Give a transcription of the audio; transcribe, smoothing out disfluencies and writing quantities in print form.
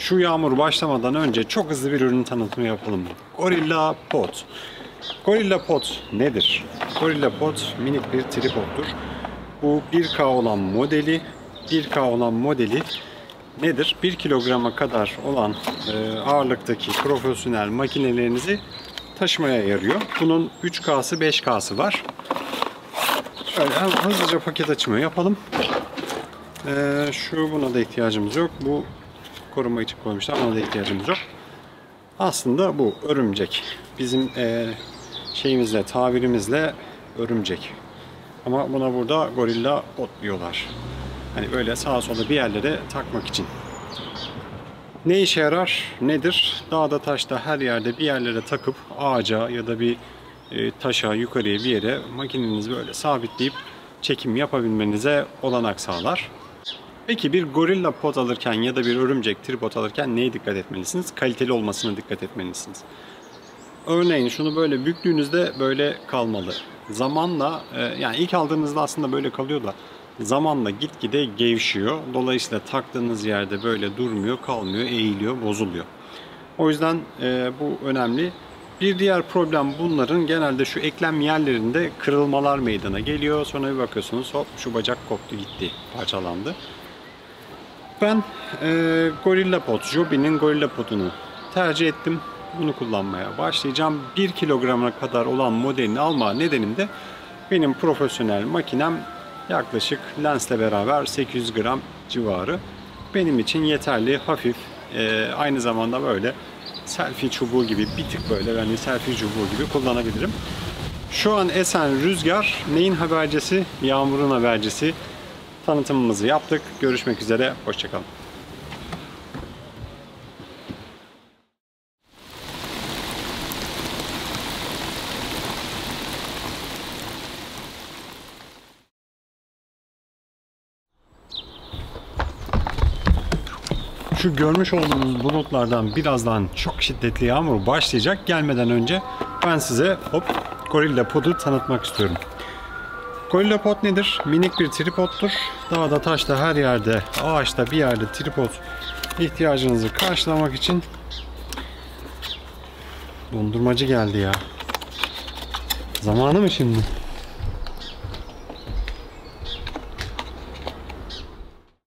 şu yağmur başlamadan önce çok hızlı bir ürün tanıtımı yapalım. Gorilla Pod. Gorilla Pod nedir? Gorilla Pod minik bir tripoddur. Bu 1K olan modeli. 1K olan modeli nedir? 1 kilograma kadar olan ağırlıktaki profesyonel makinelerinizi taşımaya yarıyor. Bunun 3K'sı 5K'sı var. Şöyle hızlıca paket açımı yapalım. Buna da ihtiyacımız yok. Bu koruma için koymuşlar. Buna da ihtiyacımız yok. Aslında bu örümcek. Bizim şeyimizle, tabirimizle örümcek. Ama buna burada Gorilla Pod diyorlar. Hani böyle sağa sola bir yerlere takmak için. Ne işe yarar? Nedir? Dağda taşta her yerde bir yerlere takıp ağaca ya da bir taşa, yukarıya bir yere makinenizi böyle sabitleyip çekim yapabilmenize olanak sağlar. Peki bir Gorilla Pod alırken ya da bir örümcek tripod alırken neye dikkat etmelisiniz? Kaliteli olmasına dikkat etmelisiniz. Örneğin şunu böyle büktüğünüzde böyle kalmalı. Zamanla yani ilk aldığınızda aslında böyle kalıyor da zamanla gitgide gevşiyor. Dolayısıyla taktığınız yerde böyle durmuyor, kalmıyor, eğiliyor, bozuluyor. O yüzden bu önemli. Bir diğer problem bunların genelde şu eklem yerlerinde kırılmalar meydana geliyor. Sonra bir bakıyorsunuz hop şu bacak koptu gitti, parçalandı. Ben Gorilla Pod, Joby'nin Gorilla Pod'unu tercih ettim. Bunu kullanmaya başlayacağım. 1 kilograma kadar olan modelini alma nedenim de benim profesyonel makinem yaklaşık lensle beraber 800 gram civarı. Benim için yeterli, hafif, aynı zamanda böyle selfie çubuğu gibi bir tık böyle yani selfie çubuğu gibi kullanabilirim. Şu an esen rüzgar neyin habercisi? Yağmurun habercisi. Tanıtımımızı yaptık. Görüşmek üzere. Hoşçakalın. Şu görmüş olduğunuz bulutlardan birazdan çok şiddetli yağmur başlayacak. Gelmeden önce ben size Gorilla Pod'u tanıtmak istiyorum. Gorilla Pod nedir? Minik bir tripoddur. Dağda, taşta, her yerde, ağaçta bir yerde tripod ihtiyacınızı karşılamak için. Dondurmacı geldi ya. Zamanı mı şimdi?